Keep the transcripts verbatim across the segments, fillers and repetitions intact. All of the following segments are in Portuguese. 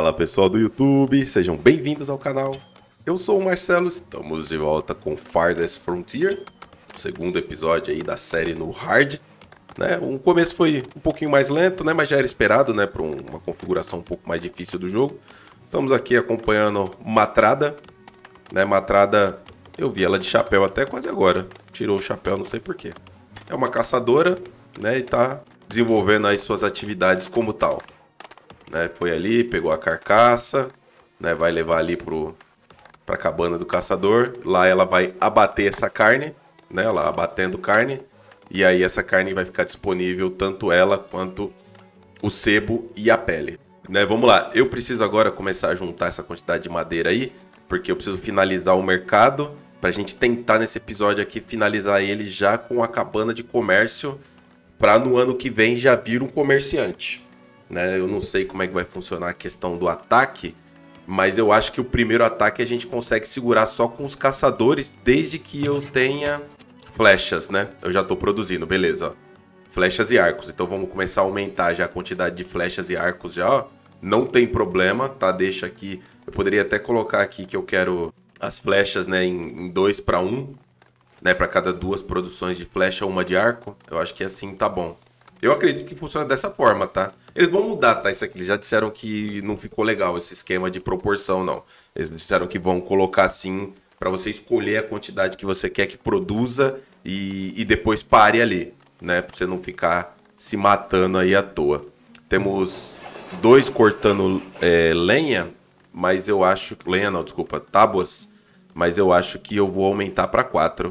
Fala pessoal do YouTube, sejam bem-vindos ao canal. Eu sou o Marcelo, estamos de volta com Farthest Frontier, segundo episódio aí da série no Hard. Né? O começo foi um pouquinho mais lento, né? Mas já era esperado, né? Para uma configuração um pouco mais difícil do jogo. Estamos aqui acompanhando Matrada. Né? Matrada, eu vi ela de chapéu até quase agora. Tirou o chapéu, não sei porquê. É uma caçadora, né? E tá desenvolvendo aí suas atividades como tal. Né? Foi ali, pegou a carcaça, né? Vai levar ali pro, pra cabana do caçador. Lá ela vai abater essa carne, né? Ela abatendo carne. E aí essa carne vai ficar disponível, tanto ela quanto o sebo e a pele. Né? Vamos lá, eu preciso agora começar a juntar essa quantidade de madeira aí, porque eu preciso finalizar o mercado, pra gente tentar nesse episódio aqui finalizar ele já com a cabana de comércio, pra no ano que vem já vir um comerciante. Né? Eu não sei como é que vai funcionar a questão do ataque, mas eu acho que o primeiro ataque a gente consegue segurar só com os caçadores, desde que eu tenha flechas, né? Eu já tô produzindo, beleza. Ó. Flechas e arcos, então vamos começar a aumentar já a quantidade de flechas e arcos já, ó. Não tem problema, tá? Deixa aqui, eu poderia até colocar aqui que eu quero as flechas, né, em dois para um, né? Para cada duas produções de flecha, uma de arco. Eu acho que assim tá bom. Eu acredito que funciona dessa forma, tá? Eles vão mudar, tá? Isso aqui, eles já disseram que não ficou legal esse esquema de proporção, não. Eles disseram que vão colocar assim para você escolher a quantidade que você quer que produza e, e depois pare ali, né? Pra você não ficar se matando aí à toa. Temos dois cortando é, lenha, mas eu acho que... Lenha não, desculpa, tábuas. Mas eu acho que eu vou aumentar para quatro.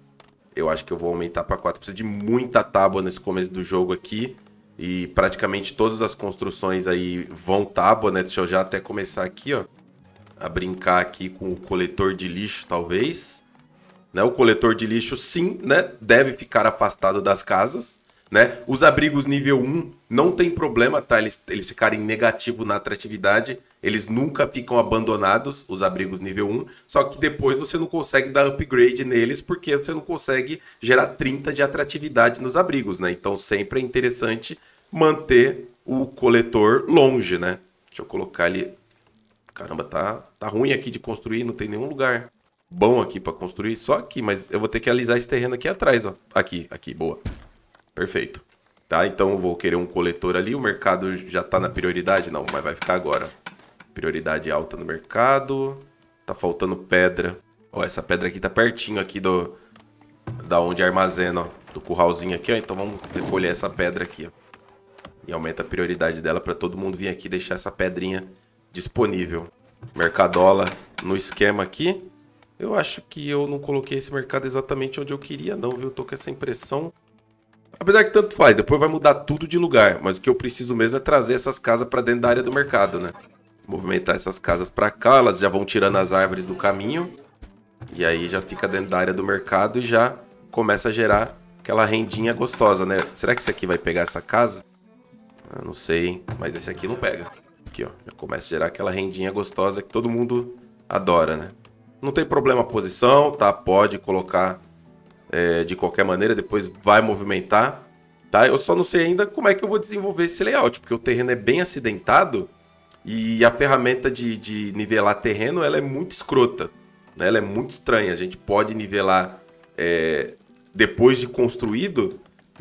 Eu acho que eu vou aumentar para quatro. Preciso de muita tábua nesse começo do jogo aqui. E praticamente todas as construções aí vão tábua, né? Deixa eu já até começar aqui, ó. A brincar aqui com o coletor de lixo, talvez. Né? O coletor de lixo, sim, né? Deve ficar afastado das casas. Né? Os abrigos nível um não tem problema, tá? Eles, eles ficarem negativo na atratividade. Eles nunca ficam abandonados, os abrigos nível um. Só que depois você não consegue dar upgrade neles, porque você não consegue gerar trinta de atratividade nos abrigos, né? Então sempre é interessante manter o coletor longe, né? Deixa eu colocar ali... Caramba, tá, tá ruim aqui de construir, não tem nenhum lugar bom aqui para construir. Só aqui, mas eu vou ter que alisar esse terreno aqui atrás, ó. Aqui, aqui, boa. Perfeito. Tá, então eu vou querer um coletor ali. O mercado já tá na prioridade? Não, mas vai ficar agora. Prioridade alta no mercado. Tá faltando pedra. Ó, essa pedra aqui tá pertinho aqui do... Da onde armazena, ó. Do curralzinho aqui, ó. Então vamos recolher essa pedra aqui, ó. E aumenta a prioridade dela para todo mundo vir aqui deixar essa pedrinha disponível. Mercadola no esquema aqui. Eu acho que eu não coloquei esse mercado exatamente onde eu queria, não, viu? Eu tô com essa impressão. Apesar que tanto faz, depois vai mudar tudo de lugar. Mas o que eu preciso mesmo é trazer essas casas para dentro da área do mercado, né? Movimentar essas casas para cá, elas já vão tirando as árvores do caminho. E aí já fica dentro da área do mercado e já começa a gerar aquela rendinha gostosa, né? Será que esse aqui vai pegar essa casa? Eu não sei, hein? Mas esse aqui não pega. Aqui, ó. Já começa a gerar aquela rendinha gostosa que todo mundo adora, né? Não tem problema a posição, tá? Pode colocar... É, de qualquer maneira, depois vai movimentar, tá? Eu só não sei ainda como é que eu vou desenvolver esse layout, porque o terreno é bem acidentado e a ferramenta de, de nivelar terreno, ela é muito escrota, né? Ela é muito estranha. A gente pode nivelar é, depois de construído,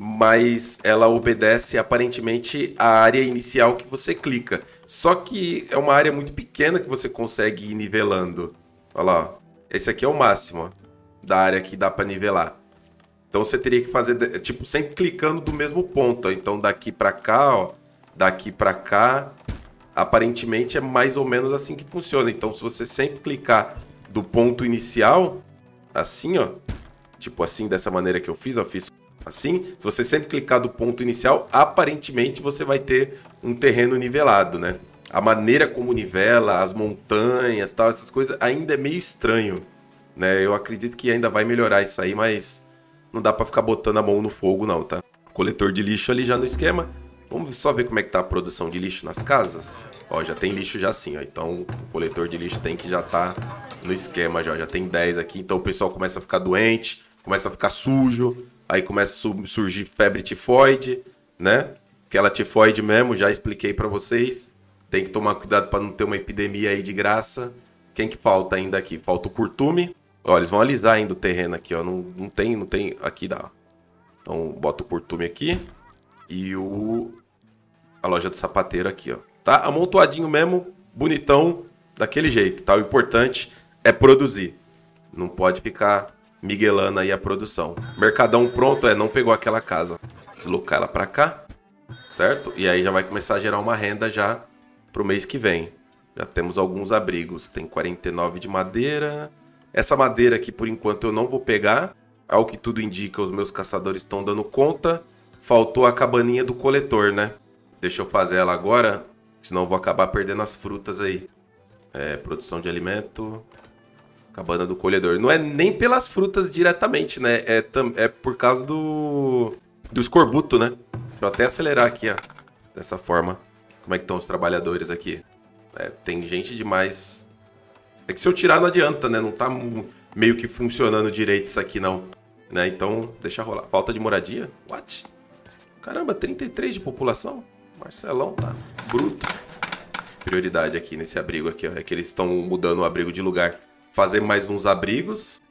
mas ela obedece aparentemente à área inicial que você clica. Só que é uma área muito pequena que você consegue ir nivelando. Olha lá, ó. Esse aqui é o máximo, ó, da área que dá para nivelar. Então você teria que fazer, tipo, sempre clicando do mesmo ponto. Ó. Então daqui para cá, ó, daqui para cá, aparentemente é mais ou menos assim que funciona. Então se você sempre clicar do ponto inicial, assim, ó, tipo assim, dessa maneira que eu fiz, ó, fiz assim. Se você sempre clicar do ponto inicial, aparentemente você vai ter um terreno nivelado, né? A maneira como nivela, as montanhas, tal, essas coisas, ainda é meio estranho. Né, eu acredito que ainda vai melhorar isso aí, mas não dá pra ficar botando a mão no fogo não, tá? Coletor de lixo ali já no esquema. Vamos só ver como é que tá a produção de lixo nas casas. Ó, já tem lixo já assim, ó. Então o coletor de lixo tem que já tá no esquema já. Já tem dez aqui, então o pessoal começa a ficar doente, começa a ficar sujo. Aí começa a surgir febre tifoide, né? Aquela tifoide mesmo, já expliquei pra vocês. Tem que tomar cuidado para não ter uma epidemia aí de graça. Quem que falta ainda aqui? Falta o curtume. Ó, eles vão alisar ainda o terreno aqui, ó. Não, não tem, não tem... Aqui dá. Então, bota o curtume aqui. E o... A loja do sapateiro aqui, ó. Tá amontoadinho mesmo, bonitão, daquele jeito, tá? O importante é produzir. Não pode ficar miguelando aí a produção. Mercadão pronto, é, não pegou aquela casa. Deslocar ela pra cá, certo? E aí já vai começar a gerar uma renda já pro mês que vem. Já temos alguns abrigos. Tem quarenta e nove de madeira. Essa madeira aqui, por enquanto, eu não vou pegar. Ao que tudo indica, os meus caçadores estão dando conta. Faltou a cabaninha do coletor, né? Deixa eu fazer ela agora, senão eu vou acabar perdendo as frutas aí. É, produção de alimento... Cabana do colhedor. Não é nem pelas frutas diretamente, né? É, é por causa do... Do escorbuto, né? Deixa eu até acelerar aqui, ó. Dessa forma. Como é que estão os trabalhadores aqui? É, tem gente demais. É que se eu tirar não adianta, né? Não tá meio que funcionando direito isso aqui, não. Né? Então, deixa rolar. Falta de moradia? What? Caramba, trinta e três de população? Marcelão tá bruto. Prioridade aqui nesse abrigo aqui, ó. É que eles estão mudando o abrigo de lugar. Fazer mais uns abrigos,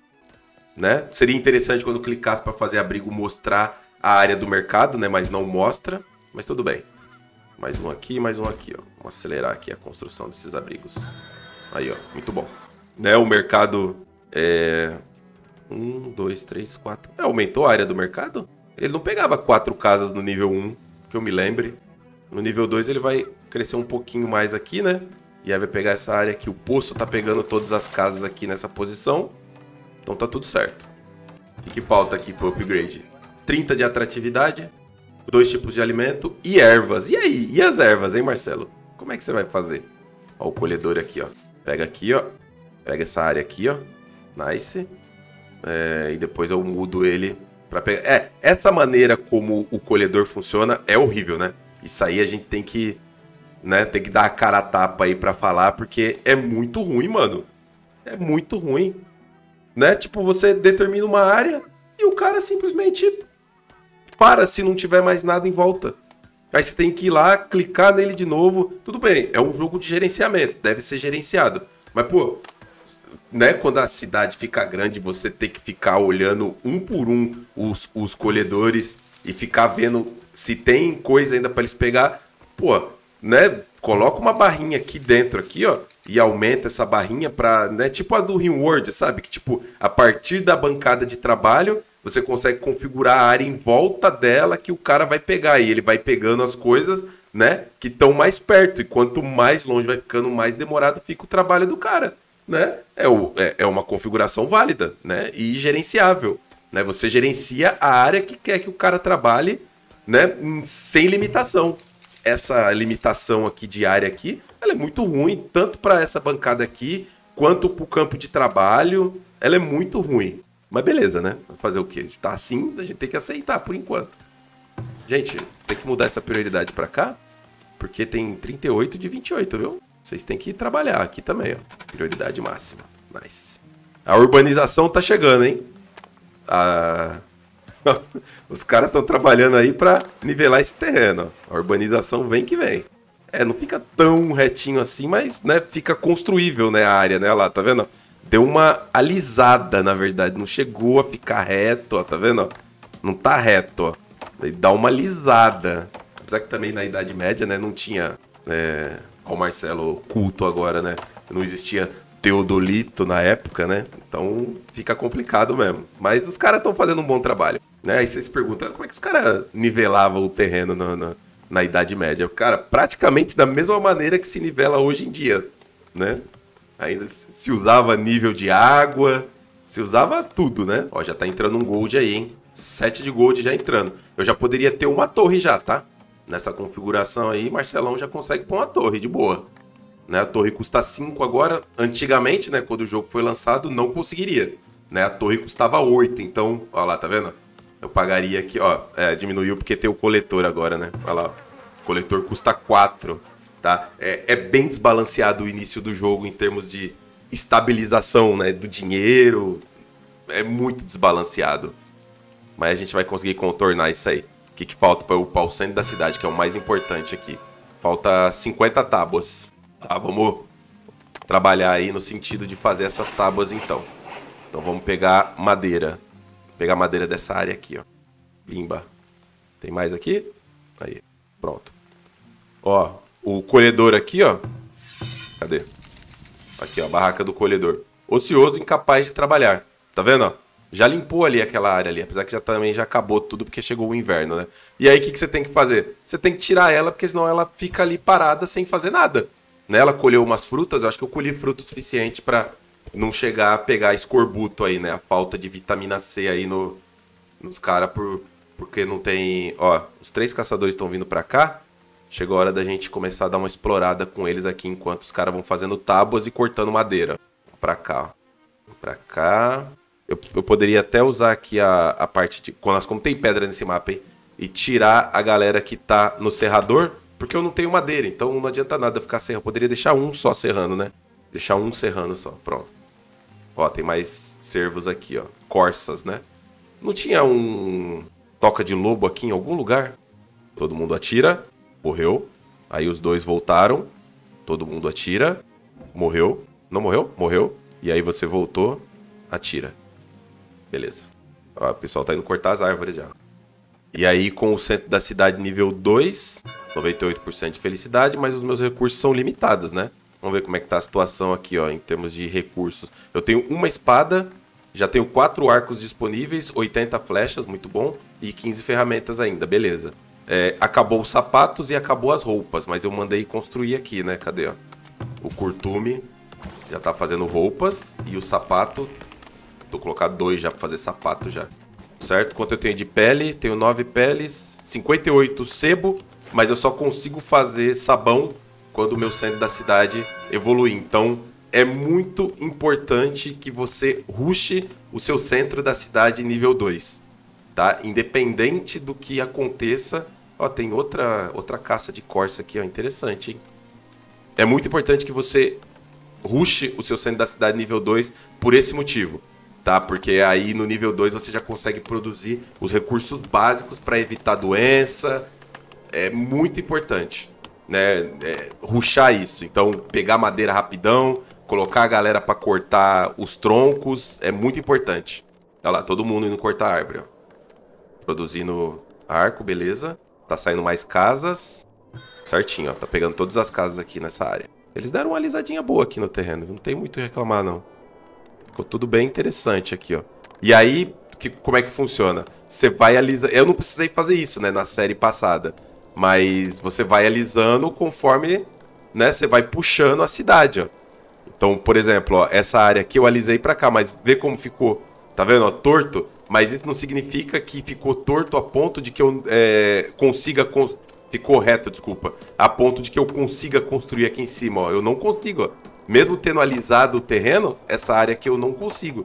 né? Seria interessante quando clicasse para fazer abrigo mostrar a área do mercado, né? Mas não mostra, mas tudo bem. Mais um aqui, mais um aqui, ó. Vamos acelerar aqui a construção desses abrigos. Aí, ó, muito bom. Né? O mercado é... Um, dois, três, quatro... É, aumentou a área do mercado? Ele não pegava quatro casas no nível um, que eu me lembre. No nível dois ele vai crescer um pouquinho mais aqui, né? E aí vai pegar essa área aqui. O poço tá pegando todas as casas aqui nessa posição. Então tá tudo certo. O que, que falta aqui pro upgrade? trinta de atratividade. Dois tipos de alimento e ervas. E aí? E as ervas, hein, Marcelo? Como é que você vai fazer? Ó, o colhedor aqui, ó. Pega aqui, ó. Pega essa área aqui, ó. Nice. É, e depois eu mudo ele pra pegar... É, essa maneira como o colhedor funciona é horrível, né? Isso aí a gente tem que... Né, tem que dar a cara a tapa aí pra falar, porque é muito ruim, mano. É muito ruim. Né? Tipo, você determina uma área e o cara simplesmente para se não tiver mais nada em volta. Aí você tem que ir lá, clicar nele de novo. Tudo bem, é um jogo de gerenciamento, deve ser gerenciado. Mas, pô, né, quando a cidade fica grande, você tem que ficar olhando um por um os, os colhedores e ficar vendo se tem coisa ainda pra eles pegar. Pô... Né? Coloca uma barrinha aqui dentro, aqui, ó, e aumenta essa barrinha pra, né? Tipo a do RimWorld, sabe? Que, tipo, a partir da bancada de trabalho, você consegue configurar a área em volta dela que o cara vai pegar. E ele vai pegando as coisas, né? Que estão mais perto. E quanto mais longe vai ficando, mais demorado fica o trabalho do cara, né? É, o, é, é uma configuração válida, né? E gerenciável, né? Você gerencia a área que quer que o cara trabalhe, né? Sem limitação. Essa limitação aqui de área aqui, ela é muito ruim, tanto para essa bancada aqui, quanto para o campo de trabalho, ela é muito ruim. Mas beleza, né? Fazer o quê? A gente tá assim, a gente tem que aceitar por enquanto. Gente, tem que mudar essa prioridade para cá, porque tem trinta e oito de vinte e oito, viu? Vocês têm que trabalhar aqui também, ó. Prioridade máxima. Nice. A urbanização tá chegando, hein? A... Os caras estão trabalhando aí para nivelar esse terreno. Ó. A urbanização vem que vem. É, não fica tão retinho assim, mas, né, fica construível, né, a área, né? Olha lá, tá vendo? Deu uma alisada, na verdade. Não chegou a ficar reto, ó, tá vendo? Não tá reto, ó. Dá uma alisada. Apesar que também na Idade Média, né, não tinha... É... Ó, o Marcelo culto agora, né? Não existia teodolito na época, né? Então fica complicado mesmo. Mas os caras estão fazendo um bom trabalho. Né? Aí você se pergunta, como é que os caras nivelavam o terreno na, na, na Idade Média? Cara, praticamente da mesma maneira que se nivela hoje em dia, né? Ainda se usava nível de água, se usava tudo, né? Ó, já tá entrando um gold aí, hein? sete de gold já entrando. Eu já poderia ter uma torre já, tá? Nessa configuração aí, Marcelão já consegue pôr uma torre de boa. Né? A torre custa cinco agora. Antigamente, né, quando o jogo foi lançado, não conseguiria. Né? A torre custava oito, então, ó lá, tá vendo? Eu pagaria aqui, ó, é, diminuiu porque tem o coletor agora, né? Olha lá, o coletor custa quatro, tá? É, é bem desbalanceado o início do jogo em termos de estabilização, né? Do dinheiro, é muito desbalanceado. Mas a gente vai conseguir contornar isso aí. O que, que falta para upar o centro da cidade, que é o mais importante aqui. Falta cinquenta tábuas. Tá, vamos trabalhar aí no sentido de fazer essas tábuas então. Então vamos pegar madeira. Pegar madeira dessa área aqui, ó. Pimba. Tem mais aqui? Aí, pronto. Ó, o colhedor aqui, ó. Cadê? Aqui, ó, a barraca do colhedor. Ocioso, incapaz de trabalhar. Tá vendo, ó? Já limpou ali aquela área ali, apesar que já também já acabou tudo porque chegou o inverno, né? E aí o que, que você tem que fazer? Você tem que tirar ela, porque senão ela fica ali parada sem fazer nada. Né? Ela colheu umas frutas, eu acho que eu colhi fruto suficiente pra não chegar a pegar escorbuto aí, né? A falta de vitamina C aí no, nos caras, por, porque não tem... Ó, os três caçadores estão vindo pra cá. Chegou a hora da gente começar a dar uma explorada com eles aqui, enquanto os caras vão fazendo tábuas e cortando madeira. Pra cá, ó. Pra cá... Eu, eu poderia até usar aqui a, a parte de... Como tem pedra nesse mapa, hein? E tirar a galera que tá no serrador, porque eu não tenho madeira. Então não adianta nada ficar serrando. Eu poderia deixar um só serrando, né? Deixar um serrando só. Pronto. Ó, tem mais cervos aqui, ó. Corsas, né? Não tinha um toca de lobo aqui em algum lugar? Todo mundo atira. Morreu. Aí os dois voltaram. Todo mundo atira. Morreu. Não morreu? Morreu. E aí você voltou. Atira. Beleza. Ó, o pessoal tá indo cortar as árvores já. E aí, com o centro da cidade nível dois, noventa e oito por cento de felicidade, mas os meus recursos são limitados, né? Vamos ver como é que tá a situação aqui, ó, em termos de recursos. Eu tenho uma espada, já tenho quatro arcos disponíveis, oitenta flechas, muito bom, e quinze ferramentas ainda, beleza. É, acabou os sapatos e acabou as roupas, mas eu mandei construir aqui, né? Cadê, ó? O curtume já tá fazendo roupas e o sapato... Vou colocar dois já pra fazer sapato já. Certo? Quanto eu tenho de pele? Tenho nove peles, cinquenta e oito sebo, mas eu só consigo fazer sabão quando o meu centro da cidade evoluir. Então, é muito importante que você rushe o seu centro da cidade nível dois. Tá? Independente do que aconteça. Ó, tem outra, outra caça de corsa aqui, ó. Interessante, hein? É muito importante que você rushe o seu centro da cidade nível dois por esse motivo. Tá? Porque aí no nível dois você já consegue produzir os recursos básicos para evitar doença. É muito importante, né? É, rushar isso. Então, pegar madeira rapidão, colocar a galera para cortar os troncos, é muito importante. Olha lá, todo mundo indo cortar a árvore, ó. Produzindo arco, beleza. Tá saindo mais casas. Certinho, ó. Tá pegando todas as casas aqui nessa área. Eles deram uma alisadinha boa aqui no terreno. Não tem muito o que reclamar, não. Ficou tudo bem interessante aqui, ó. E aí, que, como é que funciona? Você vai alisando... Eu não precisei fazer isso, né, na série passada. Mas você vai alisando conforme, né, você vai puxando a cidade, ó. Então, por exemplo, ó, essa área aqui eu alisei pra cá, mas vê como ficou, tá vendo, ó, torto? Mas isso não significa que ficou torto a ponto de que eu é, consiga... Cons... Ficou reto, desculpa. A ponto de que eu consiga construir aqui em cima, ó. Eu não consigo, ó. Mesmo tendo alisado o terreno, essa área aqui eu não consigo.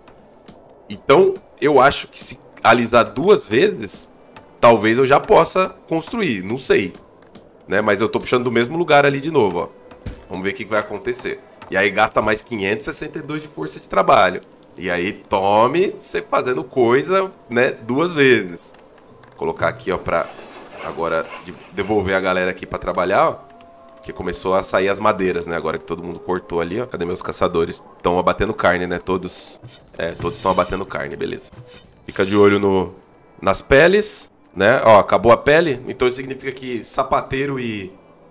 Então, eu acho que se alisar duas vezes, talvez eu já possa construir. Não sei. Né? Mas eu tô puxando do mesmo lugar ali de novo, ó. Vamos ver o que vai acontecer. E aí gasta mais quinhentos e sessenta e dois de força de trabalho. E aí tome você fazendo coisa, né, duas vezes. Vou colocar aqui, ó, pra agora devolver a galera aqui pra trabalhar, ó. Que começou a sair as madeiras, né? Agora que todo mundo cortou ali, ó. Cadê meus caçadores? Estão abatendo carne, né? Todos é, todos estão abatendo carne, beleza. Fica de olho no, nas peles, né? Ó, acabou a pele. Então isso significa que sapateiro e...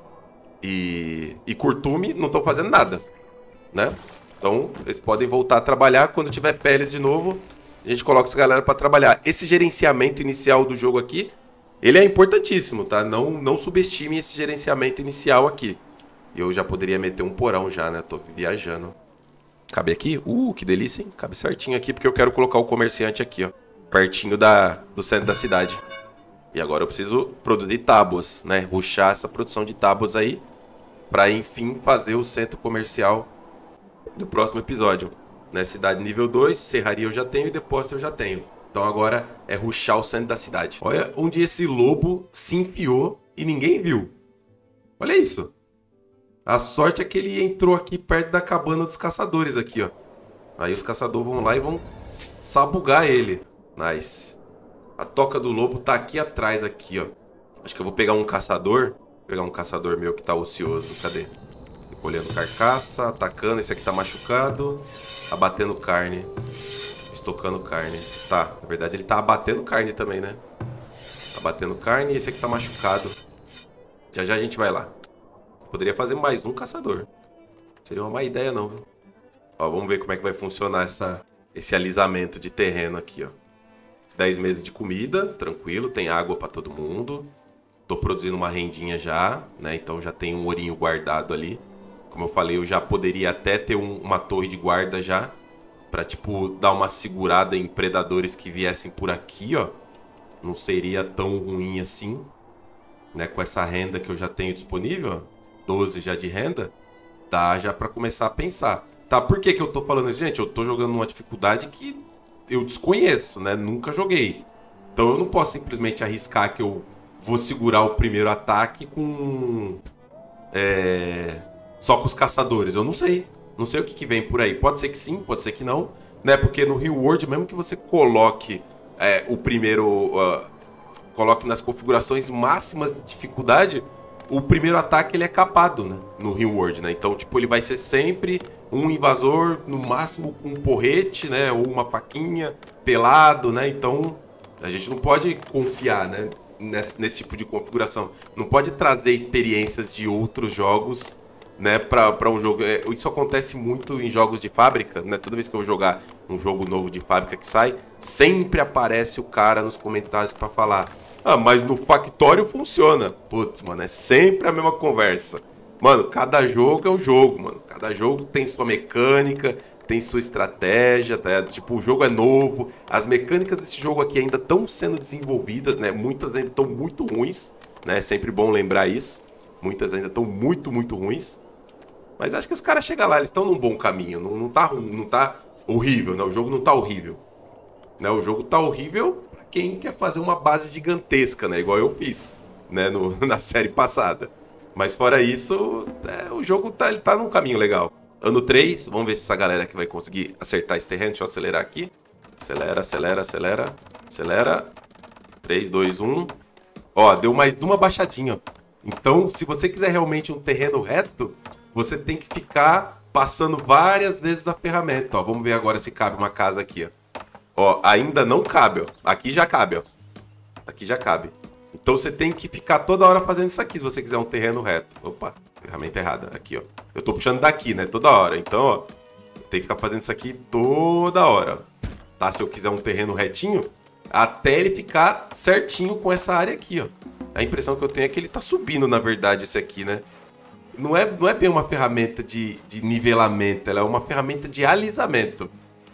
E, e curtume não estão fazendo nada, né? Então eles podem voltar a trabalhar. Quando tiver peles de novo, a gente coloca essa galera para trabalhar. Esse gerenciamento inicial do jogo aqui, ele é importantíssimo, tá? Não, não subestime esse gerenciamento inicial aqui. Eu já poderia meter um porão já, né? Tô viajando. Cabe aqui? Uh, que delícia, hein? Cabe certinho aqui, porque eu quero colocar o comerciante aqui, ó. Pertinho da, do centro da cidade. E agora eu preciso produzir tábuas, né? Rushar essa produção de tábuas aí, pra enfim fazer o centro comercial do próximo episódio. Né? Cidade nível dois, serraria eu já tenho e depósito eu já tenho. Então agora é rushar o centro da cidade. Olha onde esse lobo se enfiou e ninguém viu. Olha isso. A sorte é que ele entrou aqui perto da cabana dos caçadores aqui, ó. Aí os caçadores vão lá e vão sabugar ele. Nice. A toca do lobo tá aqui atrás, aqui, ó. Acho que eu vou pegar um caçador Vou pegar um caçador meu que tá ocioso. Cadê? Recolhendo carcaça, atacando. Esse aqui tá machucado. Abatendo carne. Estocando carne. Tá, na verdade ele tá abatendo carne também, né? Abatendo carne e esse aqui tá machucado. Já já a gente vai lá. Poderia fazer mais um caçador. Seria uma má ideia não, viu? Ó, vamos ver como é que vai funcionar essa, esse alisamento de terreno aqui, ó. dez meses de comida, tranquilo, tem água pra todo mundo. Tô produzindo uma rendinha já, né? Então já tem um ourinho guardado ali. Como eu falei, eu já poderia até ter um, uma torre de guarda já. Pra, tipo, dar uma segurada em predadores que viessem por aqui, ó. Não seria tão ruim assim, né? Com essa renda que eu já tenho disponível, ó. doze já de renda. Dá já pra começar a pensar. Tá, por que que eu tô falando isso? Gente, eu tô jogando numa dificuldade que eu desconheço, né? Nunca joguei. Então eu não posso simplesmente arriscar que eu vou segurar o primeiro ataque com... É... Só com os caçadores. Eu não sei. Não sei o que, que vem por aí. Pode ser que sim, pode ser que não. Né? Porque no Reward, mesmo que você coloque é, o primeiro... Uh, coloque nas configurações máximas de dificuldade... O primeiro ataque ele é capado, né? No Reward, né? Então, tipo, ele vai ser sempre um invasor, no máximo com um porrete, né? Ou uma faquinha, pelado, né? Então, a gente não pode confiar, né? Nesse, nesse tipo de configuração. Não pode trazer experiências de outros jogos, né? Pra, pra um jogo. É, isso acontece muito em jogos de fábrica, né? Toda vez que eu vou jogar um jogo novo de fábrica que sai, sempre aparece o cara nos comentários pra falar... Ah, mas no Factório funciona. Putz, mano, é sempre a mesma conversa. Mano, cada jogo é um jogo, mano. Cada jogo tem sua mecânica, tem sua estratégia, tá? Tipo, o jogo é novo. As mecânicas desse jogo aqui ainda estão sendo desenvolvidas, né? Muitas ainda estão muito ruins, né? É sempre bom lembrar isso. Muitas ainda estão muito, muito ruins. Mas acho que os caras chegam lá, eles estão num bom caminho. Não, não, tá, não tá horrível, né? O jogo não tá horrível. Né? O jogo tá horrível... Quem quer fazer uma base gigantesca, né? Igual eu fiz, né? No, na série passada. Mas fora isso, é, o jogo tá, ele tá num caminho legal. Ano três, vamos ver se essa galera aqui vai conseguir acertar esse terreno. Deixa eu acelerar aqui. Acelera, acelera, acelera. Acelera. três, dois, um. Ó, deu mais uma baixadinha. Então, se você quiser realmente um terreno reto, você tem que ficar passando várias vezes a ferramenta. Ó, vamos ver agora se cabe uma casa aqui, ó. Ó, ainda não cabe, ó. Aqui já cabe, ó. Aqui já cabe. Então você tem que ficar toda hora fazendo isso aqui, se você quiser um terreno reto. Opa, ferramenta errada. Aqui, ó. Eu tô puxando daqui, né? Toda hora. Então, ó, tem que ficar fazendo isso aqui toda hora. Tá? Se eu quiser um terreno retinho, até ele ficar certinho com essa área aqui, ó. A impressão que eu tenho é que ele tá subindo, na verdade, esse aqui, né? Não é, não é bem uma ferramenta de, de nivelamento, ela é uma ferramenta de alisamento.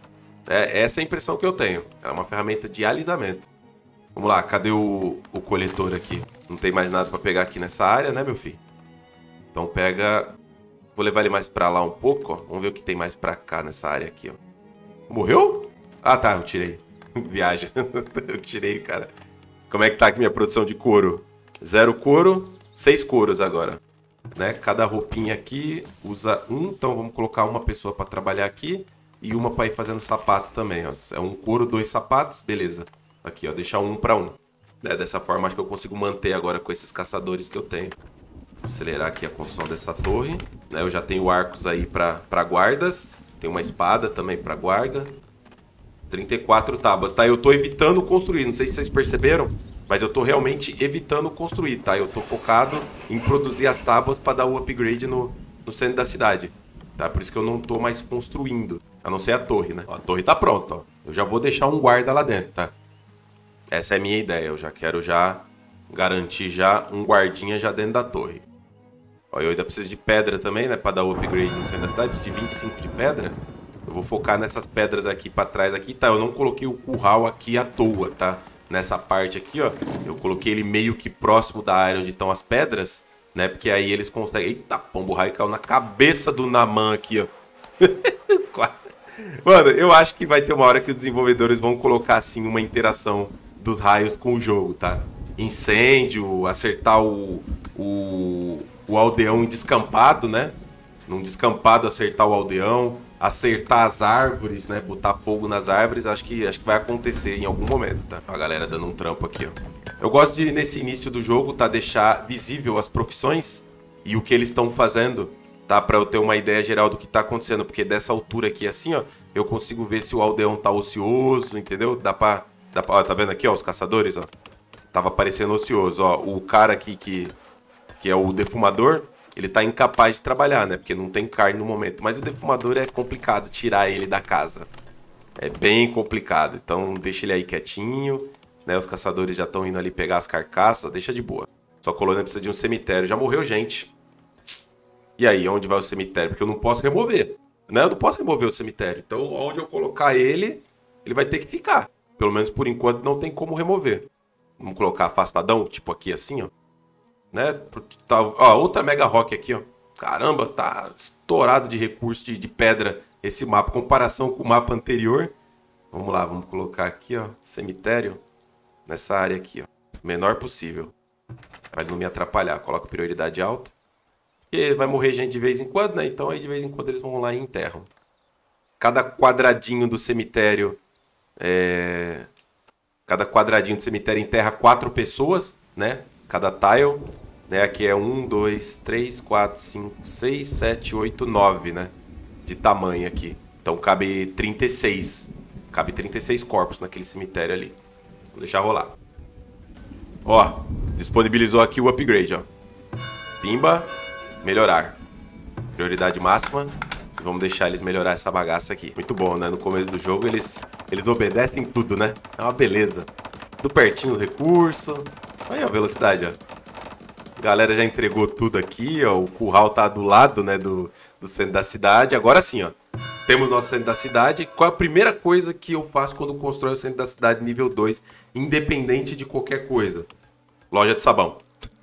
É, essa é a impressão que eu tenho. É uma ferramenta de alisamento. Vamos lá, cadê o, o coletor aqui? Não tem mais nada pra pegar aqui nessa área, né, meu filho? Então pega... Vou levar ele mais pra lá um pouco, ó. Vamos ver o que tem mais pra cá nessa área aqui, ó. Morreu? Ah, tá, eu tirei. Viagem. Eu tirei, cara. Como é que tá aqui minha produção de couro? Zero couro, seis couros agora. Né? Cada roupinha aqui usa um. Então vamos colocar uma pessoa pra trabalhar aqui. E uma para ir fazendo sapato também, ó. É um couro, dois sapatos, beleza. Aqui, ó, deixar um para um. Né? Dessa forma, acho que eu consigo manter agora com esses caçadores que eu tenho. Acelerar aqui a construção dessa torre. Né? Eu já tenho arcos aí para guardas. Tem uma espada também para guarda. trinta e quatro tábuas, tá? Eu tô evitando construir, não sei se vocês perceberam, mas eu tô realmente evitando construir, tá? Eu tô focado em produzir as tábuas para dar o upgrade no, no centro da cidade. Tá? Por isso que eu não tô mais construindo. A não ser a torre, né? Ó, a torre tá pronta, ó. Eu já vou deixar um guarda lá dentro, tá? Essa é a minha ideia. Eu já quero já garantir já um guardinha já dentro da torre. Ó, eu ainda preciso de pedra também, né? Pra dar o upgrade no centro da cidade. Preciso de vinte e cinco de pedra. Eu vou focar nessas pedras aqui pra trás aqui. Tá, eu não coloquei o curral aqui à toa, tá? Nessa parte aqui, ó. Eu coloquei ele meio que próximo da área onde estão as pedras, né? Porque aí eles conseguem... Eita, pombo raio caiu na cabeça do Naman aqui, ó. Mano, eu acho que vai ter uma hora que os desenvolvedores vão colocar, assim, uma interação dos raios com o jogo, tá? Incêndio, acertar o, o, o aldeão em descampado, né? Num descampado acertar o aldeão, acertar as árvores, né? Botar fogo nas árvores, acho que, acho que vai acontecer em algum momento, tá? A galera dando um trampo aqui, ó. Eu gosto de, nesse início do jogo, tá, deixar visível as profissões e o que eles estão fazendo, tá? Pra eu ter uma ideia geral do que tá acontecendo. Porque dessa altura aqui, assim, ó, eu consigo ver se o aldeão tá ocioso, entendeu? Dá pra... Dá pra ó, tá vendo aqui, ó, os caçadores, ó? Tava parecendo ocioso, ó. O cara aqui que, que é o defumador, ele tá incapaz de trabalhar, né? Porque não tem carne no momento. Mas o defumador é complicado tirar ele da casa. É bem complicado. Então deixa ele aí quietinho, né? Os caçadores já estão indo ali pegar as carcaças. Deixa de boa. Sua colônia precisa de um cemitério. Já morreu gente. E aí, onde vai o cemitério? Porque eu não posso remover, né? Eu não posso remover o cemitério. Então, onde eu colocar ele, ele vai ter que ficar. Pelo menos por enquanto não tem como remover. Vamos colocar afastadão, tipo aqui assim, ó. Né? Tá, ó, outra mega rock aqui, ó. Caramba, tá estourado de recurso de, de pedra esse mapa. Comparação com o mapa anterior. Vamos lá, vamos colocar aqui, ó. Cemitério. Nessa área aqui, ó. Menor possível. Pra ele não me atrapalhar. Coloca prioridade alta. Porque vai morrer gente de vez em quando, né? Então aí de vez em quando eles vão lá e enterram. Cada quadradinho do cemitério... É... Cada quadradinho do cemitério enterra quatro pessoas, né? Cada tile, né? Aqui é um, dois, três, quatro, cinco, seis, sete, oito, nove, né? De tamanho aqui. Então cabe trinta e seis. Cabe trinta e seis corpos naquele cemitério ali. Vou deixar rolar. Ó, disponibilizou aqui o upgrade, ó. Pimba, melhorar. Prioridade máxima. Vamos deixar eles melhorar essa bagaça aqui. Muito bom, né? No começo do jogo eles, eles obedecem tudo, né? É uma beleza. Tudo pertinho do recurso. Aí, ó, a velocidade, ó. A galera já entregou tudo aqui, ó. O curral tá do lado, né, do, do centro da cidade. Agora sim, ó. Temos nosso centro da cidade. Qual é a primeira coisa que eu faço quando constrói o centro da cidade nível dois, independente de qualquer coisa? Loja de sabão.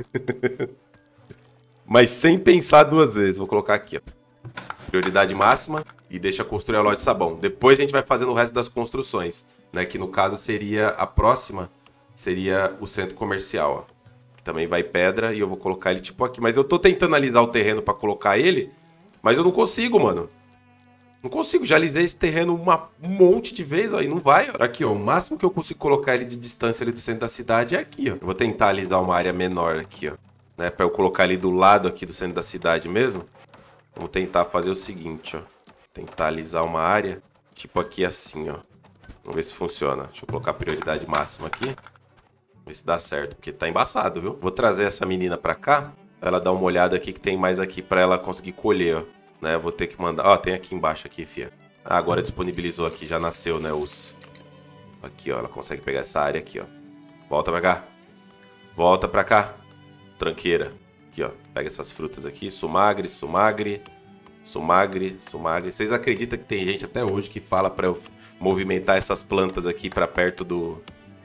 Mas sem pensar duas vezes. Vou colocar aqui, ó. Prioridade máxima e deixa construir a loja de sabão. Depois a gente vai fazendo o resto das construções, né? Que no caso seria a próxima, seria o centro comercial, ó. Que também vai pedra e eu vou colocar ele tipo aqui. Mas eu tô tentando alisar o terreno pra colocar ele, mas eu não consigo, mano. Não consigo, já alisei esse terreno uma, um monte de vezes, ó, e não vai, ó. Aqui, ó, o máximo que eu consigo colocar ele de distância ali do centro da cidade é aqui, ó. Eu vou tentar alisar uma área menor aqui, ó, né? Pra eu colocar ele do lado aqui do centro da cidade mesmo. Vamos tentar fazer o seguinte, ó. Tentar alisar uma área, tipo aqui assim, ó. Vamos ver se funciona. Deixa eu colocar a prioridade máxima aqui. Ver se dá certo, porque tá embaçado, viu? Vou trazer essa menina pra cá, pra ela dar uma olhada aqui que tem mais aqui pra ela conseguir colher, ó. Né? Vou ter que mandar... Ó, tem aqui embaixo aqui, fia. Ah, agora disponibilizou aqui, já nasceu, né, os... Aqui, ó, ela consegue pegar essa área aqui, ó. Volta pra cá. Volta pra cá. Tranqueira. Aqui, ó, pega essas frutas aqui, sumagre, sumagre, sumagre, sumagre. Vocês acreditam que tem gente até hoje que fala pra eu movimentar essas plantas aqui pra perto do...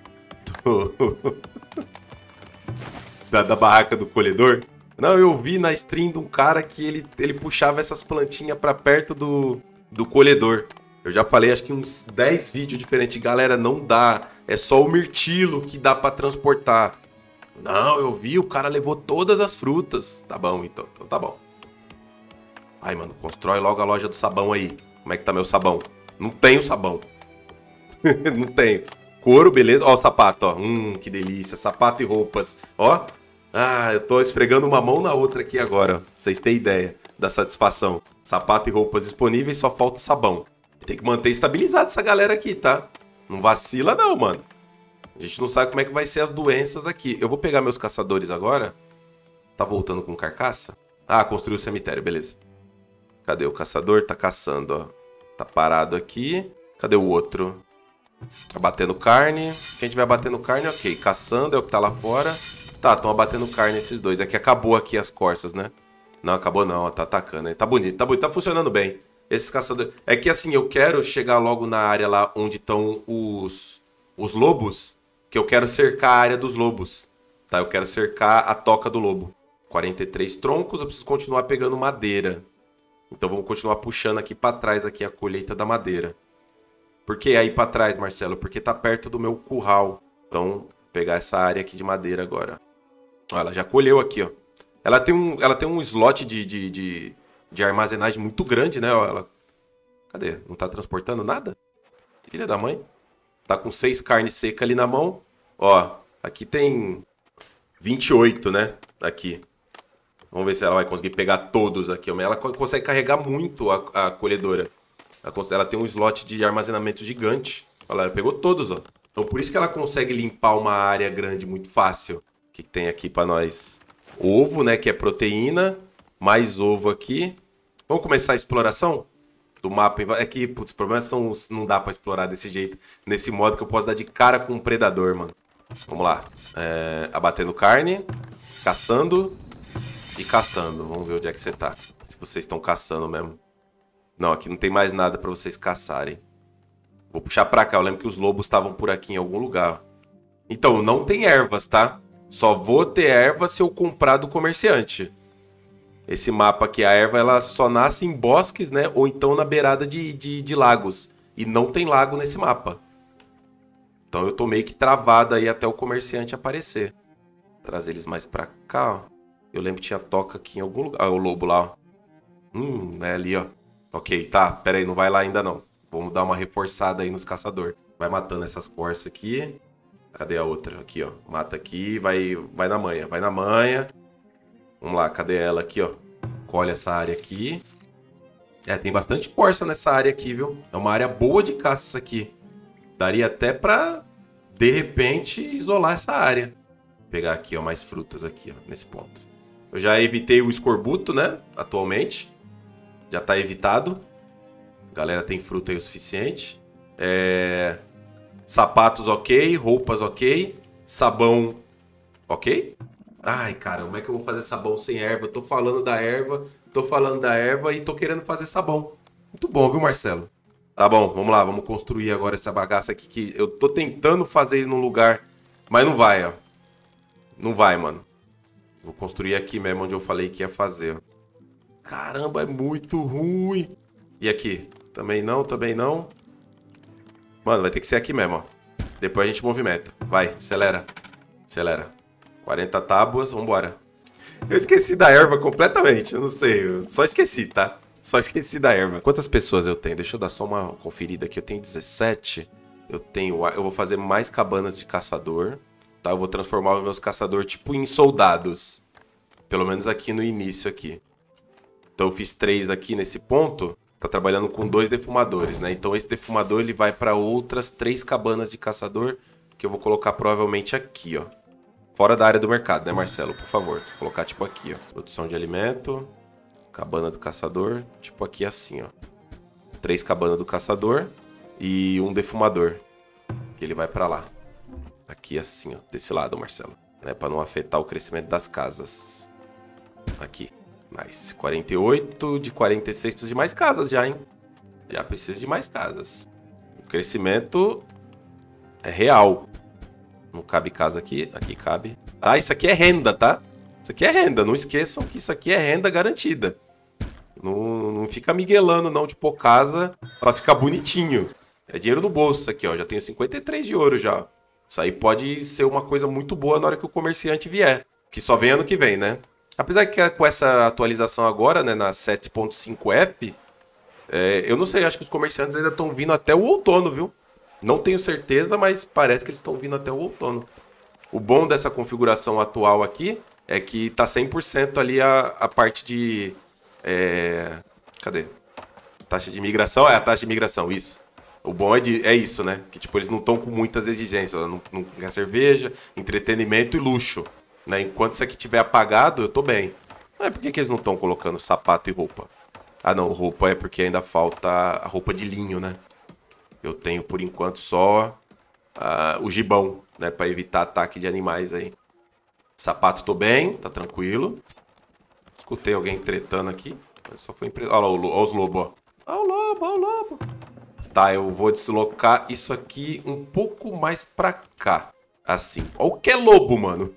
do... da, da barraca do colhedor? Não, eu vi na stream de um cara que ele, ele puxava essas plantinhas pra perto do, do colhedor. Eu já falei, acho que uns dez vídeos diferentes. Galera, não dá. É só o mirtilo que dá pra transportar. Não, eu vi, o cara levou todas as frutas. Tá bom, então. Então tá bom. Ai, mano, constrói logo a loja do sabão aí. Como é que tá meu sabão? Não tenho sabão. Não tenho. Couro, beleza. Ó o sapato, ó. Hum, que delícia. Sapato e roupas. Ó. Ah, eu tô esfregando uma mão na outra aqui agora. Pra vocês terem ideia da satisfação. Sapato e roupas disponíveis, só falta o sabão. Tem que manter estabilizado essa galera aqui, tá? Não vacila não, mano. A gente não sabe como é que vai ser as doenças aqui. Eu vou pegar meus caçadores agora. Tá voltando com carcaça? Ah, construiu o cemitério, beleza. Cadê o caçador? Tá caçando, ó. Tá parado aqui. Cadê o outro? Tá batendo carne. Quem tiver batendo carne, ok. Caçando é o que tá lá fora. Tá, estão abatendo carne esses dois. É que acabou aqui as corças, né? Não, acabou não, ó. Tá atacando aí. Tá bonito, tá bonito. Tá funcionando bem. Esses caçadores... É que assim, eu quero chegar logo na área lá onde estão os... os lobos. Que eu quero cercar a área dos lobos. Tá, eu quero cercar a toca do lobo. quarenta e três troncos, eu preciso continuar pegando madeira. Então vamos continuar puxando aqui pra trás aqui a colheita da madeira. Por que aí pra trás, Marcelo? Porque tá perto do meu curral. Então, vou pegar essa área aqui de madeira agora. Ó, ela já colheu aqui, ó. Ela tem um, ela tem um slot de, de, de, de armazenagem muito grande, né? Ó, ela... Cadê? Não tá transportando nada? Filha da mãe. Tá com seis carnes secas ali na mão. Ó, Aqui tem vinte e oito, né? Aqui. Vamos ver se ela vai conseguir pegar todos aqui. Ela consegue carregar muito a, a colhedora. Ela, ela tem um slot de armazenamento gigante. Olha lá, ela pegou todos, ó. Então por isso que ela consegue limpar uma área grande muito fácil. O que, que tem aqui pra nós? Ovo, né? Que é proteína. Mais ovo aqui. Vamos começar a exploração do mapa. É que, putz, os problemas são... Não dá pra explorar desse jeito. Nesse modo que eu posso dar de cara com um predador, mano. Vamos lá. É, abatendo carne. Caçando. E caçando. Vamos ver onde é que você tá. Se vocês estão caçando mesmo. Não, aqui não tem mais nada pra vocês caçarem. Vou puxar pra cá. Eu lembro que os lobos estavam por aqui em algum lugar. Então, não tem ervas, tá? Só vou ter erva se eu comprar do comerciante. Esse mapa aqui, a erva, ela só nasce em bosques, né? Ou então na beirada de, de, de lagos. E não tem lago nesse mapa. Então eu tô meio que travado aí até o comerciante aparecer. Vou trazer eles mais pra cá, ó. Eu lembro que tinha toca aqui em algum lugar. Ah, o lobo lá, ó. Hum, é ali, ó. Ok, tá. Pera aí, não vai lá ainda não. Vamos dar uma reforçada aí nos caçadores. Vai matando essas corças aqui. Cadê a outra? Aqui, ó. Mata aqui, vai, vai na manha. Vai na manha. Vamos lá, cadê ela aqui, ó? Colhe essa área aqui. É, tem bastante corça nessa área aqui, viu? É uma área boa de caça isso aqui. Daria até pra, de repente, isolar essa área. Vou pegar aqui, ó, mais frutas aqui, ó, nesse ponto. Eu já evitei o escorbuto, né? Atualmente. Já tá evitado. A galera tem fruta aí o suficiente. É... Sapatos ok. Roupas ok. Sabão ok. Ai, cara, como é que eu vou fazer sabão sem erva? Eu tô falando da erva, tô falando da erva e tô querendo fazer sabão. Muito bom, viu, Marcelo? Tá bom, vamos lá, vamos construir agora essa bagaça aqui que eu tô tentando fazer ele num lugar, mas não vai, ó. Não vai, mano. Vou construir aqui mesmo onde eu falei que ia fazer, ó. Caramba, é muito ruim. E aqui? Também não, também não. Mano, vai ter que ser aqui mesmo, ó. Depois a gente movimenta. Vai, acelera. Acelera. quarenta tábuas, vambora. Eu esqueci da erva completamente, eu não sei. Eu só esqueci, tá? Só esqueci da erva. Quantas pessoas eu tenho? Deixa eu dar só uma conferida aqui. Eu tenho dezessete. Eu tenho... Eu vou fazer mais cabanas de caçador. Tá? Eu vou transformar os meus caçadores tipo em soldados. Pelo menos aqui no início aqui. Então eu fiz três aqui nesse ponto. Tá trabalhando com dois defumadores, né? Então esse defumador ele vai para outras três cabanas de caçador. Que eu vou colocar provavelmente aqui, ó. Fora da área do mercado, né, Marcelo? Por favor. Vou colocar tipo aqui, ó. Produção de alimento. Cabana do caçador. Tipo aqui assim, ó. Três cabanas do caçador. E um defumador. Que ele vai pra lá. Aqui assim, ó. Desse lado, Marcelo. Né? Pra não afetar o crescimento das casas. Aqui. Nice. quarenta e oito de quarenta e seis. Preciso de mais casas já, hein? Já preciso de mais casas. O crescimento é real. Não cabe casa aqui. Aqui cabe. Ah, isso aqui é renda, tá? Isso aqui é renda. Não esqueçam que isso aqui é renda garantida. Não, não fica miguelando, não, de pôr casa pra ficar bonitinho. É dinheiro no bolso isso aqui, ó. Já tenho cinquenta e três de ouro já. Isso aí pode ser uma coisa muito boa na hora que o comerciante vier. Que só vem ano que vem, né? Apesar que com essa atualização agora, né, na sete ponto cinco F, é, eu não sei, acho que os comerciantes ainda estão vindo até o outono, viu? Não tenho certeza, mas parece que eles estão vindo até o outono. O bom dessa configuração atual aqui é que tá cem por cento ali a, a parte de... É... Cadê? Taxa de imigração? É, a taxa de imigração, isso. O bom é, de, é isso, né? Que tipo, eles não estão com muitas exigências. Não, não quer cerveja, entretenimento e luxo. Né? Enquanto isso aqui tiver apagado, eu tô bem. Mas por que, que eles não estão colocando sapato e roupa? Ah, não, roupa é porque ainda falta a roupa de linho, né? Eu tenho, por enquanto, só uh, o gibão, né? Pra evitar ataque de animais aí. Sapato tô bem, tá tranquilo. Escutei alguém tretando aqui. Só foi impre... Olha lá, olha os lobos, ó. Olha o lobo, olha o lobo. Tá, eu vou deslocar isso aqui um pouco mais pra cá. Assim. Olha o que é lobo, mano.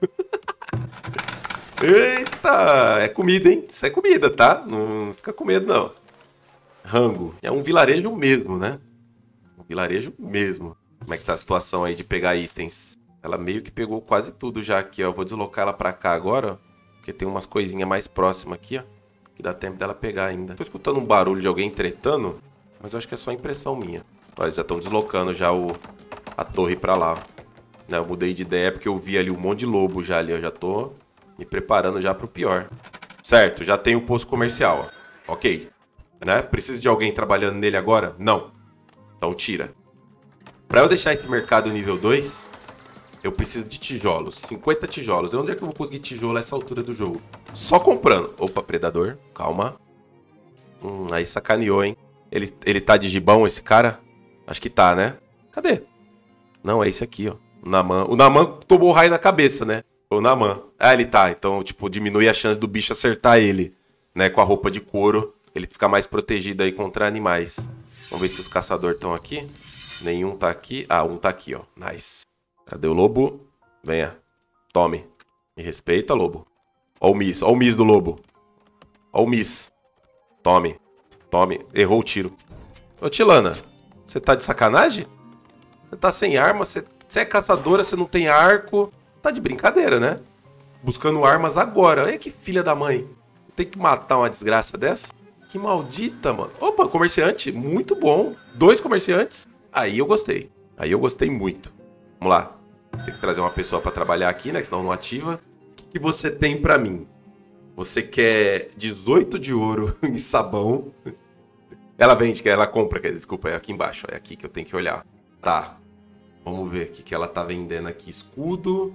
Eita, é comida, hein? Isso é comida, tá? Não fica com medo, não. Rango. É um vilarejo mesmo, né? Um vilarejo mesmo. Como é que tá a situação aí de pegar itens? Ela meio que pegou quase tudo já aqui, ó. Eu vou deslocar ela pra cá agora, ó. Porque tem umas coisinhas mais próximas aqui, ó. Que dá tempo dela pegar ainda. Tô escutando um barulho de alguém tretando, mas eu acho que é só impressão minha. Ó, eles já estão deslocando já o... a torre pra lá, ó. Né, eu mudei de ideia porque eu vi ali um monte de lobo já ali. Eu já tô me preparando já pro pior. Certo, já tem o posto comercial, ó. Ok. Né? Precisa de alguém trabalhando nele agora? Não. Então tira. Pra eu deixar esse mercado nível dois, eu preciso de tijolos. cinquenta tijolos. Onde é que eu vou conseguir tijolo a essa altura do jogo? Só comprando. Opa, predador. Calma. Hum, aí sacaneou, hein? Ele, ele tá de gibão, esse cara? Acho que tá, né? Cadê? Não, é esse aqui, ó. O Naman. O Naman tomou raio na cabeça, né? O Naman. Ah, ele tá. Então, tipo, diminui a chance do bicho acertar ele, né? Com a roupa de couro. Ele fica mais protegido aí contra animais. Vamos ver se os caçadores estão aqui. Nenhum tá aqui. Ah, um tá aqui, ó. Nice. Cadê o lobo? Venha. Tome. Me respeita, lobo. Ó o miss. Ó o miss do lobo. Ó o miss. Tome. Tome. Errou o tiro. Ô, Tilana. Você tá de sacanagem? Você tá sem arma? Você, você é caçadora, você não tem arco. Tá de brincadeira, né? Buscando armas agora. Olha que filha da mãe. Tem que matar uma desgraça dessa? Que maldita, mano. Opa, comerciante. Muito bom. Dois comerciantes. Aí eu gostei. Aí eu gostei muito. Vamos lá. Tem que trazer uma pessoa pra trabalhar aqui, né? Que senão não ativa. O que você tem pra mim? Você quer dezoito de ouro em sabão. Ela vende, ela compra. Desculpa, é aqui embaixo. É aqui que eu tenho que olhar. Tá. Vamos ver o que, que ela tá vendendo aqui. Escudo.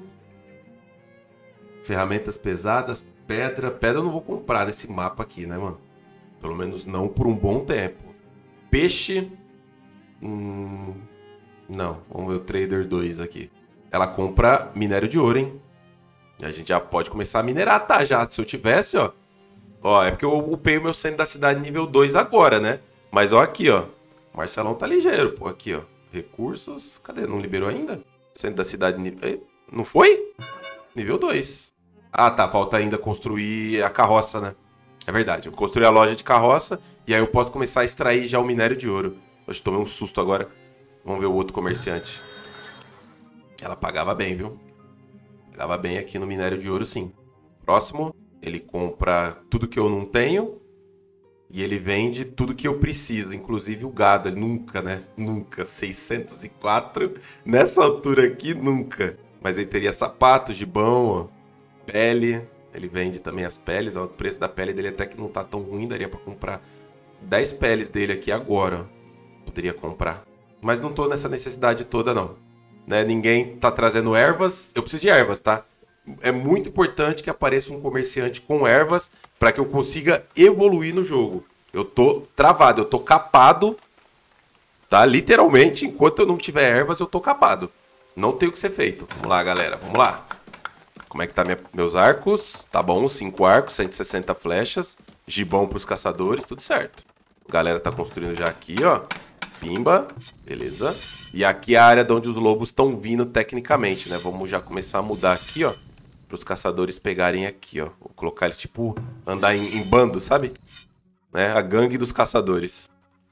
Ferramentas pesadas. Pedra. Pedra eu não vou comprar nesse mapa aqui, né, mano? Pelo menos não por um bom tempo. Peixe. Hum, não. Vamos ver o Trader dois aqui. Ela compra minério de ouro, hein? E a gente já pode começar a minerar, tá? Já. Se eu tivesse, ó. Ó, é porque eu upei o meu centro da cidade nível dois agora, né? Mas ó aqui, ó. O Marcelão tá ligeiro, pô. Aqui, ó. Recursos. Cadê? Não liberou ainda? Centro da cidade nível... Não foi? Nível dois. Ah, tá. Falta ainda construir a carroça, né? É verdade. Eu construí a loja de carroça e aí eu posso começar a extrair já o minério de ouro. Eu tomei um susto agora. Vamos ver o outro comerciante. Ela pagava bem, viu? Pagava bem aqui no minério de ouro, sim. Próximo. Ele compra tudo que eu não tenho. E ele vende tudo que eu preciso. Inclusive o gado. Ele nunca, né? Nunca. seiscentos e quatro. Nessa altura aqui, nunca. Mas ele teria sapato, gibão, ó. Pele. Ele vende também as peles. Ó. O preço da pele dele até que não tá tão ruim. Daria pra comprar dez peles dele aqui agora. Poderia comprar. Mas não tô nessa necessidade toda, não. Né? Ninguém tá trazendo ervas. Eu preciso de ervas, tá? É muito importante que apareça um comerciante com ervas para que eu consiga evoluir no jogo. Eu tô travado, eu tô capado, tá? Literalmente, enquanto eu não tiver ervas, eu tô capado. Não tem o que ser feito. Vamos lá, galera, vamos lá. Como é que tá minha, meus arcos? Tá bom, cinco arcos, cento e sessenta flechas, gibão pros caçadores, tudo certo. A galera tá construindo já aqui, ó. Pimba, beleza. E aqui é a área de onde os lobos estão vindo tecnicamente, né? Vamos já começar a mudar aqui, ó. Para os caçadores pegarem aqui, ó. Vou colocar eles, tipo, andar em, em bando, sabe? Né? A gangue dos caçadores.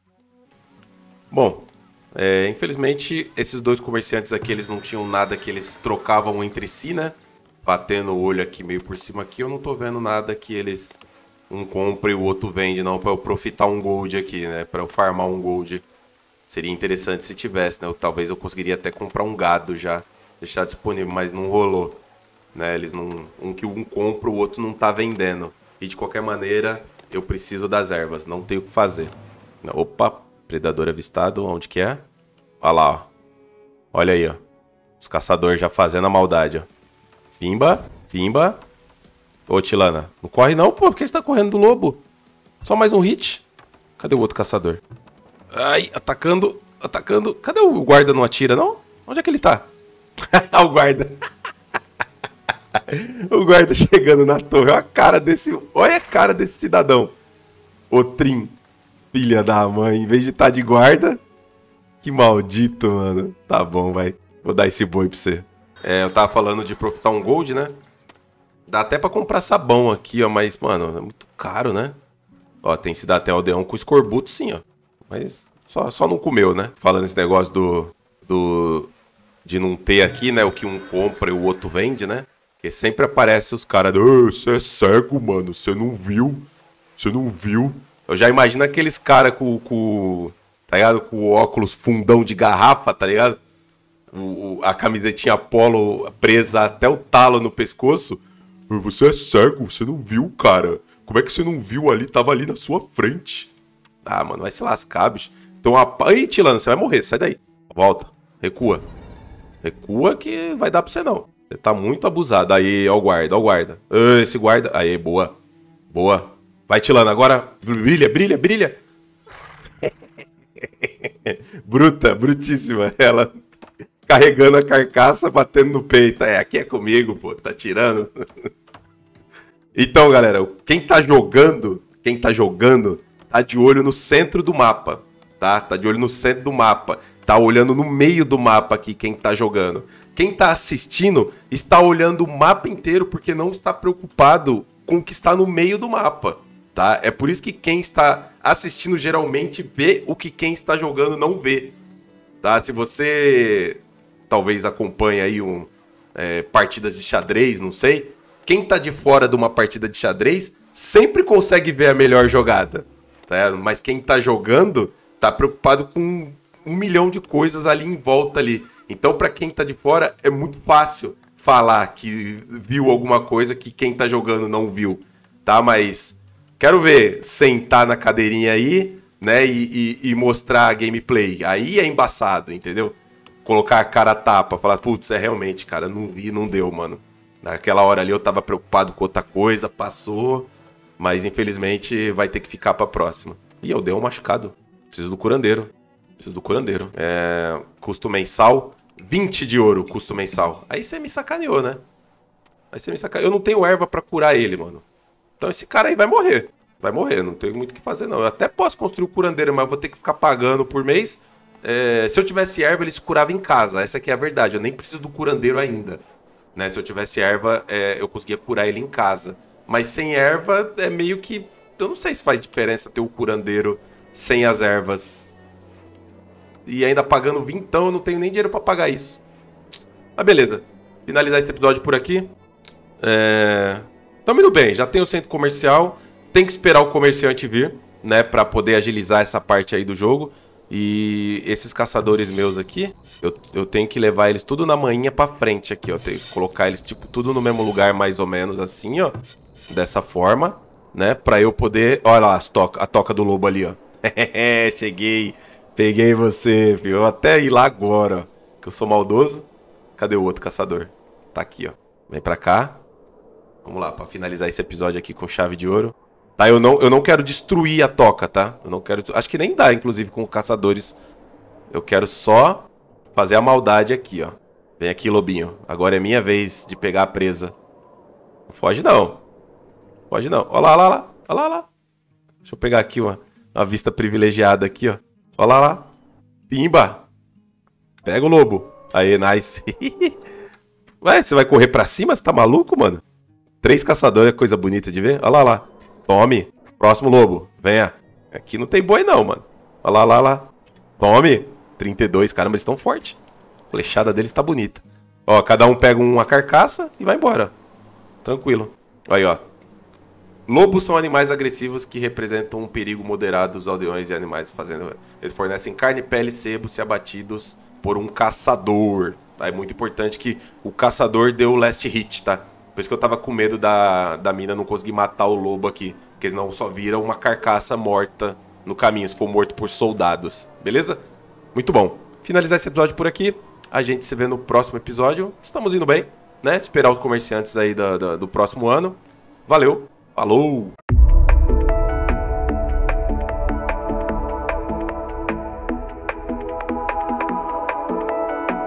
Bom, é, infelizmente, esses dois comerciantes aqui, eles não tinham nada que eles trocavam entre si, né? Batendo o olho aqui meio por cima aqui, eu não tô vendo nada que eles... Um compra e o outro vende, não, para eu profitar um gold aqui, né? Para eu farmar um gold. Seria interessante se tivesse, né? Eu, talvez eu conseguiria até comprar um gado já, deixar disponível, mas não rolou. Né? Eles não, um que um compra, o outro não tá vendendo. E de qualquer maneira, eu preciso das ervas, não tenho o que fazer. Opa, predador avistado, onde que é? Olha lá, ó. Olha aí, ó. Os caçadores já fazendo a maldade, ó. Pimba, pimba. Ô, Tilana, não corre não, pô, por que você tá correndo do lobo? Só mais um hit. Cadê o outro caçador? Ai, atacando, atacando. Cadê o guarda? Não atira, não? Onde é que ele tá? O guarda. O guarda chegando na torre. Olha a cara desse, olha a cara desse cidadão. O Trim, filha da mãe. Em vez de estar de guarda. Que maldito, mano. Tá bom, vai. Vou dar esse boi pra você. É, eu tava falando de profitar um gold, né? Dá até pra comprar sabão aqui, ó. Mas, mano, é muito caro, né? Ó, tem se dar até aldeão com escorbuto, sim, ó. Mas só, só não comeu, né? Falando esse negócio do, do... de não ter aqui, né? O que um compra e o outro vende, né? Porque sempre aparece os caras... Você é cego, mano. Você não viu. Você não viu. Eu já imagino aqueles caras com, com... Tá ligado? Com o óculos fundão de garrafa, tá ligado? o, o, a camisetinha polo presa até o talo no pescoço. Você é cego, você não viu, cara. Como é que você não viu ali? Tava ali na sua frente. Ah, mano, vai se lascar, bicho. Então, a... Aí, Tilano, você vai morrer, sai daí. Volta, recua. Recua que vai dar pra você não. Você tá muito abusado. Aí, ó o guarda, ó o guarda. Esse guarda... Aí, boa. Boa. Vai, Tilano, agora brilha, brilha, brilha. Bruta, brutíssima. Ela carregando a carcaça, batendo no peito. É, aqui é comigo, pô. Tá tirando. Então, galera, quem tá jogando, quem tá jogando, tá de olho no centro do mapa, tá? Tá de olho no centro do mapa. Tá olhando no meio do mapa aqui quem tá jogando. Quem tá assistindo está olhando o mapa inteiro porque não está preocupado com o que está no meio do mapa, tá? É por isso que quem está assistindo geralmente vê o que quem está jogando não vê, tá? Se você talvez acompanhe aí um, é, partidas de xadrez, não sei, quem tá de fora de uma partida de xadrez sempre consegue ver a melhor jogada, tá? Mas quem tá jogando tá preocupado com um milhão de coisas ali em volta ali. Então, para quem tá de fora, é muito fácil falar que viu alguma coisa que quem tá jogando não viu, tá? Mas quero ver sentar na cadeirinha aí, né, e, e, e mostrar a gameplay. Aí é embaçado, entendeu? Colocar a cara a tapa, falar, putz, é realmente, cara, não vi, não deu, mano. Naquela hora ali eu tava preocupado com outra coisa, passou, mas infelizmente vai ter que ficar pra próxima. E eu dei um machucado. Preciso do curandeiro. Preciso do curandeiro. É... Custo mensal, vinte de ouro, custo mensal. Aí você me sacaneou, né? Aí você me sacaneou. Eu não tenho erva pra curar ele, mano. Então esse cara aí vai morrer. Vai morrer, não tem muito o que fazer, não. Eu até posso construir o curandeiro, mas eu vou ter que ficar pagando por mês. É... Se eu tivesse erva, ele se curava em casa. Essa aqui é a verdade. Eu nem preciso do curandeiro ainda. Né? Se eu tivesse erva, é, eu conseguia curar ele em casa. Mas sem erva, é meio que... Eu não sei se faz diferença ter o curandeiro sem as ervas. E ainda pagando vintão, eu não tenho nem dinheiro pra pagar isso. Mas beleza. Finalizar esse episódio por aqui. É... Tamo indo bem. Já tem o centro comercial. Tem que esperar o comerciante vir, né? Pra poder agilizar essa parte aí do jogo. E esses caçadores meus aqui... Eu, eu tenho que levar eles tudo na manhinha pra frente aqui, ó. Tenho que colocar eles, tipo, tudo no mesmo lugar, mais ou menos assim, ó. Dessa forma, né? Pra eu poder... Olha lá as toca, a toca do lobo ali, ó. Cheguei. Peguei você, filho. Eu vou até ir lá agora, ó. Que eu sou maldoso. Cadê o outro caçador? Tá aqui, ó. Vem pra cá. Vamos lá, pra finalizar esse episódio aqui com chave de ouro. Tá, eu não, eu não quero destruir a toca, tá? Eu não quero... Acho que nem dá, inclusive, com caçadores. Eu quero só... fazer a maldade aqui, ó. Vem aqui, lobinho. Agora é minha vez de pegar a presa. Não foge, não. Foge, não. Olha lá, olha lá, olha lá, olha lá. Deixa eu pegar aqui uma, uma vista privilegiada aqui, ó. Olha lá, olha lá. Pimba. Pega o lobo. Aí, nice. Ué, você vai correr pra cima? Você tá maluco, mano? Três caçadores é coisa bonita de ver. Olha lá, olha lá. Tome. Próximo lobo. Venha. Aqui não tem boi, não, mano. Olha lá, olha lá, olha lá. Tome. trinta e dois, caramba, eles estão fortes. A flechada deles tá bonita. Ó, cada um pega uma carcaça e vai embora. Tranquilo. Aí, ó. Lobos são animais agressivos que representam um perigo moderado aos aldeões e animais fazendo. Eles fornecem carne, pele e sebo se abatidos por um caçador. Tá? É muito importante que o caçador dê o last hit, tá? Por isso que eu tava com medo da, da mina não conseguir matar o lobo aqui. Porque senão só vira uma carcaça morta no caminho, se for morto por soldados. Beleza? Muito bom. Finalizar esse episódio por aqui. A gente se vê no próximo episódio. Estamos indo bem, né? Esperar os comerciantes aí do, do, do próximo ano. Valeu. Falou!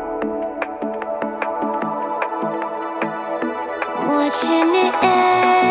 Watching it end.